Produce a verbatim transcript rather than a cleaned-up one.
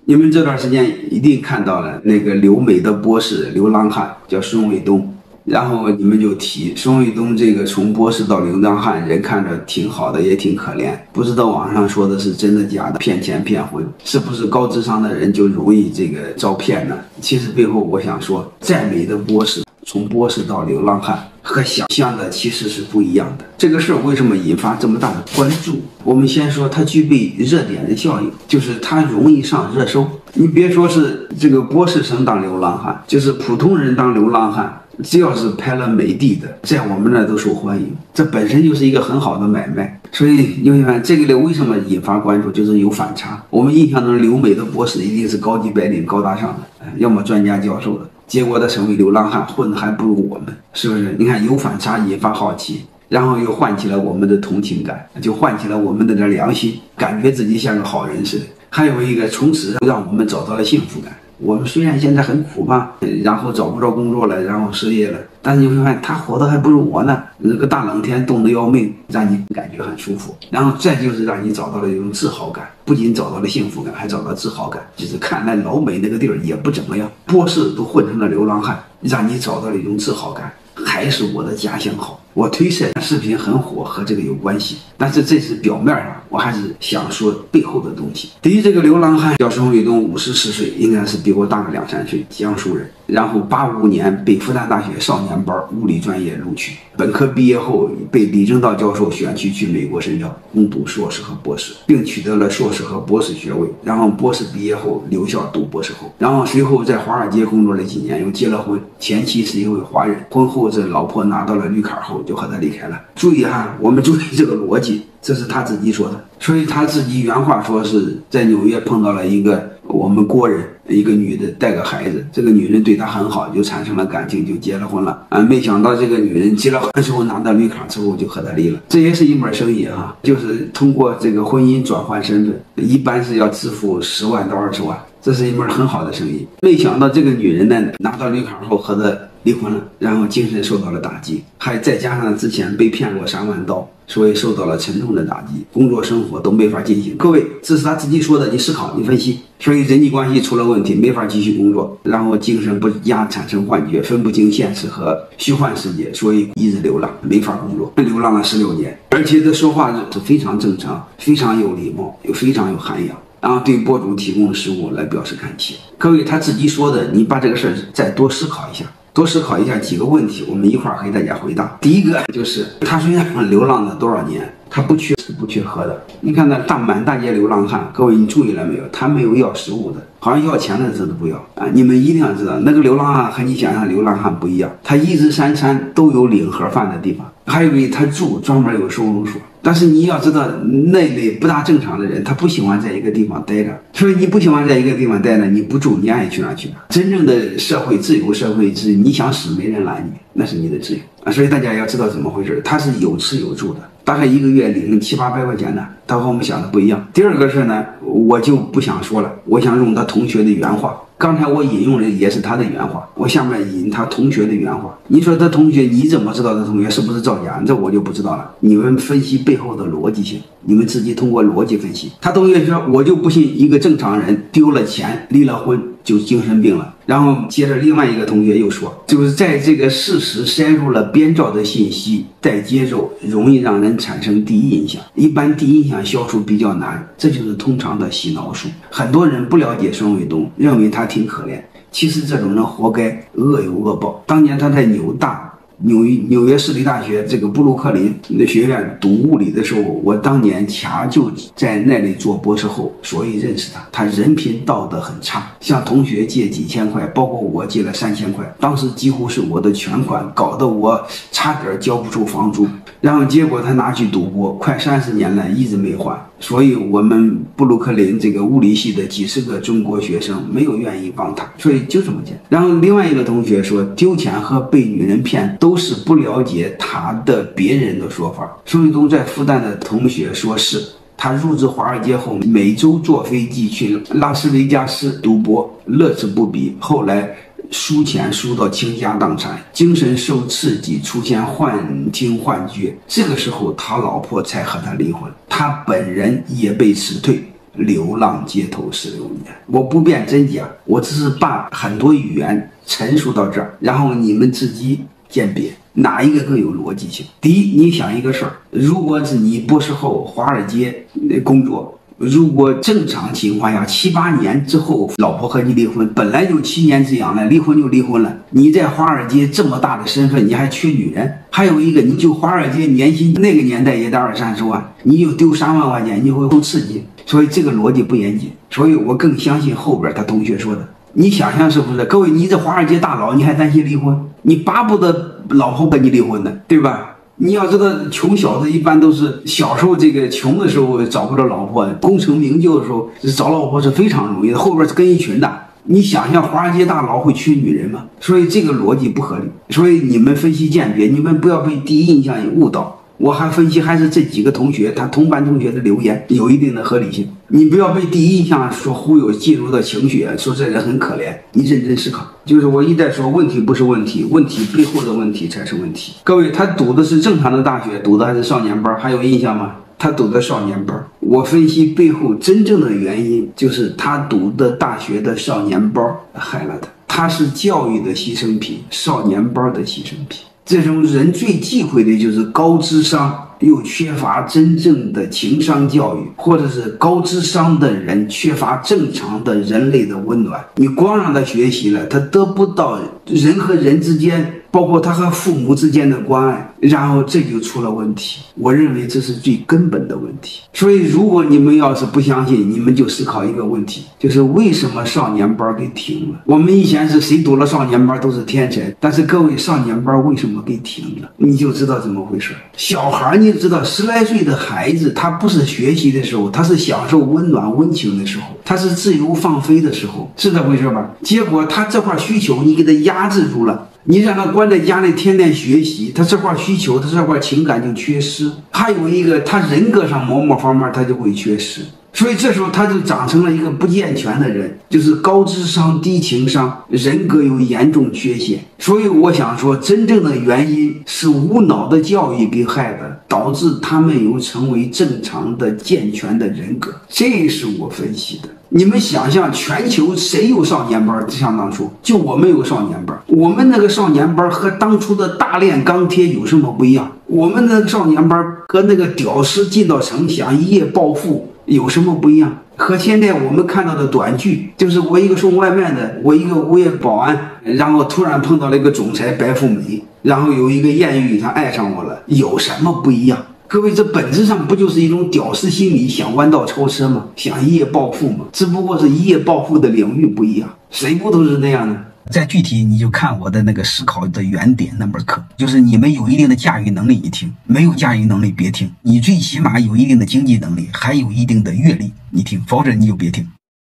你们这段时间一定看到了那个留美的博士流浪汉叫孙卫东，然后你们就提孙卫东这个从博士到流浪汉，人看着挺好的，也挺可怜，不知道网上说的是真的假的，骗钱骗婚，是不是高智商的人就容易这个遭骗呢？其实背后我想说，再美的博士，从博士到流浪汉和想象的其实是不一样的。这个事儿为什么引发这么大的关注？我们先说它具备热点的效应，就是它容易上热搜。你别说是这个博士生当流浪汉，就是普通人当流浪汉，只要是拍了美的的，在我们那都受欢迎，这本身就是一个很好的买卖。所以你看这个为什么引发关注，就是有反差。我们印象中留美的博士一定是高级白领、高大上的，要么专家教授的，结果他成为流浪汉，混的还不如我们，是不是？你看有反差，引发好奇，然后又唤起了我们的同情感，就唤起了我们的这良心，感觉自己像个好人似的。还有一个，从此让我们找到了幸福感。我们虽然现在很苦吧，然后找不着工作了，然后失业了，但是你会发现他活得还不如我呢。那个大冷天冻得要命，让你感觉很舒服。然后再就是让你找到了一种自豪感，不仅找到了幸福感，还找到自豪感。就是看来老美那个地儿也不怎么样，博士都混成了流浪汉，让你找到了一种自豪感，还是我的家乡好。我推测视频很火和这个有关系，但是这是表面上，我还是想说背后的东西。第一，这个流浪汉叫孙卫东，五十四岁，应该是比我大个两三岁，江苏人。然后八五年被复旦大学少年班物理专业录取，本科毕业后被李政道教授选去去美国深造，攻读硕士和博士，并取得了硕士和博士学位。然后博士毕业后留校读博士后，然后随后在华尔街工作了几年，又结了婚，前妻是一位华人。婚后这老婆拿到了绿卡后就和他离开了。注意哈，我们注意这个逻辑，这是他自己说的。所以他自己原话说是在纽约碰到了一个我们国人，一个女的带个孩子，这个女人对他很好，就产生了感情，就结了婚了啊。没想到这个女人结了婚之后拿到绿卡之后就和他离了。这也是一门生意啊，就是通过这个婚姻转换身份，一般是要支付十万到二十万，这是一门很好的生意。没想到这个女人呢拿到绿卡后和他离婚了，然后精神受到了打击，还再加上之前被骗过三万刀，所以受到了沉重的打击，工作生活都没法进行。各位，这是他自己说的，你思考，你分析。所以人际关系出了问题，没法继续工作，然后精神不佳，产生幻觉，分不清现实和虚幻世界，所以一直流浪，没法工作，流浪了十六年。而且这说话是非常正常，非常有礼貌，又非常有涵养。然后对博主提供食物来表示感谢。各位，他自己说的，你把这个事儿再多思考一下。多思考一下几个问题，我们一块儿给大家回答。第一个就是他虽然流浪了多少年，他不缺吃不缺喝的。你看那大满大街流浪汉，各位你注意了没有？他没有要食物的，好像要钱的他都不要啊！你们一定要知道，那个流浪汉和你想象流浪汉不一样，他一日三餐都有领盒饭的地方，还有一他住专门有收容所。但是你要知道，那类不大正常的人，他不喜欢在一个地方待着，所以你不喜欢在一个地方待着，你不住，你爱去哪去哪。真正的社会自由社会是你想死没人拦你，那是你的自由啊！所以大家要知道怎么回事，他是有吃有住的，大概一个月领七八百块钱的，他和我们想的不一样。第二个事呢，我就不想说了，我想用他同学的原话。刚才我引用的也是他的原话，我下面引他同学的原话。你说他同学，你怎么知道他同学是不是造假？这我就不知道了。你们分析背后的逻辑性，你们自己通过逻辑分析。他同学说，我就不信一个正常人丢了钱、离了婚就精神病了。然后接着另外一个同学又说，就是在这个事实塞入了编造的信息带节奏，容易让人产生第一印象。一般第一印象消除比较难，这就是通常的洗脑术。很多人不了解孙卫东，认为他挺可怜，其实这种人活该，恶有恶报。当年他在纽大纽纽约市立大学这个布鲁克林的学院读物理的时候，我当年恰就在那里做博士后，所以认识他。他人品道德很差，向同学借几千块，包括我借了三千块，当时几乎是我的全款，搞得我差点交不出房租。然后结果他拿去赌博，快三十年了一直没还。所以我们布鲁克林这个物理系的几十个中国学生没有愿意帮他，所以就这么简单。然后另外一个同学说，丢钱和被女人骗都是不了解他的别人的说法。孙卫东在复旦的同学说是他入职华尔街后，每周坐飞机去拉斯维加斯赌博，乐此不疲。后来输钱输到倾家荡产，精神受刺激，出现幻听幻觉，这个时候他老婆才和他离婚，他本人也被辞退， 流浪街头十六年。我不辨真假，我只是把很多语言陈述到这儿，然后你们自己鉴别哪一个更有逻辑性。第一，你想一个事儿，如果是你博士后华尔街工作，如果正常情况下七八年之后老婆和你离婚，本来就七年之痒了，离婚就离婚了，你在华尔街这么大的身份，你还缺女人？还有一个，你就华尔街年薪那个年代也得二三十万，你就丢三万块钱，你会受刺激。所以这个逻辑不严谨，所以我更相信后边他同学说的。你想想是不是？各位，你这华尔街大佬，你还担心离婚？你巴不得老婆跟你离婚呢，对吧？你要知道，穷小子一般都是小时候这个穷的时候找不着老婆，功成名就的时候找老婆是非常容易的，后边是跟一群的。你想想，华尔街大佬会缺女人吗？所以这个逻辑不合理。所以你们分析鉴别，你们不要被第一印象误导。我还分析还是这几个同学，他同班同学的留言有一定的合理性。你不要被第一印象说忽悠，进入到情绪，说这人很可怜。你认真思考，就是我一再说，问题不是问题，问题背后的问题才是问题。各位，他读的是正常的大学，读的还是少年班？还有印象吗？他读的少年班。我分析背后真正的原因，就是他读的大学的少年班害了他。他是教育的牺牲品，少年班的牺牲品。这种人最忌讳的就是高智商又缺乏真正的情商教育，或者是高智商的人缺乏正常的人类的温暖。你光让他学习了，他得不到人和人之间，包括他和父母之间的关爱，然后这就出了问题。我认为这是最根本的问题。所以如果你们要是不相信，你们就思考一个问题，就是为什么少年班给停了？我们以前是谁读了少年班都是天才，但是各位，少年班为什么给停了？你就知道怎么回事。小孩你知道，十来岁的孩子，他不是学习的时候，他是享受温暖温情的时候，他是自由放飞的时候，是这回事吧？结果他这块需求你给他压制住了，你让他关在家里天天学习，他这块需求，他这块情感就缺失。还有一个，他人格上某某方面他就会缺失，所以这时候他就长成了一个不健全的人，就是高智商低情商，人格有严重缺陷。所以我想说，真正的原因是无脑的教育给害的，导致他们有成为正常的健全的人格，这是我分析的。你们想象全球谁有少年班？像当初就我们有少年班，我们那个少年班和当初的大炼钢铁有什么不一样？我们那个少年班和那个屌丝进到城想一夜暴富有什么不一样？和现在我们看到的短剧，就是我一个送外卖的，我一个物业保安，然后突然碰到了一个总裁白富美，然后有一个艳遇，他爱上我了，有什么不一样？各位，这本质上不就是一种屌丝心理，想弯道超车吗？想一夜暴富吗？只不过是一夜暴富的领域不一样，谁不都是那样的？再具体你就看我的那个思考的原点那门课，就是你们有一定的驾驭能力你听，没有驾驭能力别听。你最起码有一定的经济能力，还有一定的阅历你听，否则你就别听。